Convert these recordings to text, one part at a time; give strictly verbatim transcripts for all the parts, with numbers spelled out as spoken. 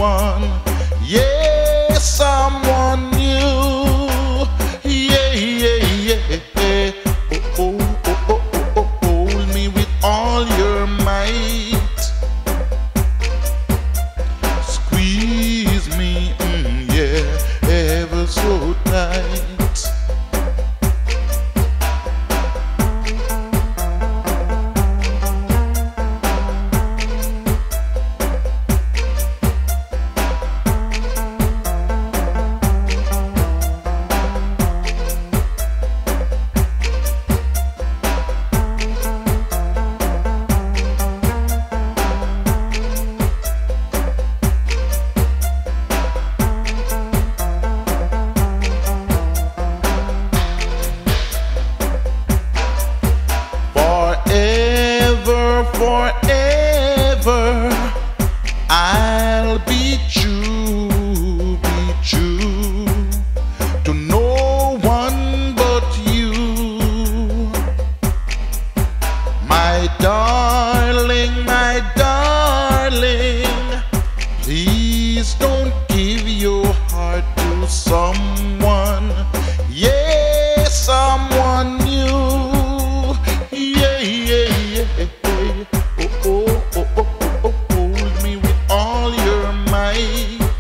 someone, yeah, someone new. Yeah, yeah, yeah. Oh, oh, oh, oh, oh, oh, hold me with all your might. Squeeze me, mm, yeah, ever so tight. Forever, I'll be true, be true to no one but you, my darling, my darling. Please don't give your heart to someone, yeah, someone new. Yeah, yeah, yeah. Oh, oh, oh, oh, oh, hold me with all your might.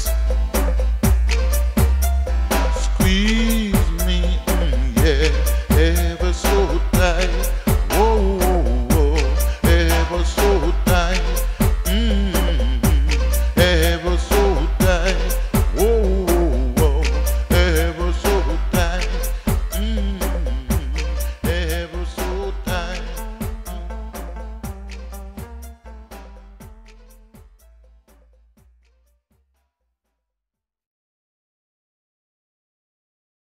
Squeeze me, mm, yeah, ever so tight.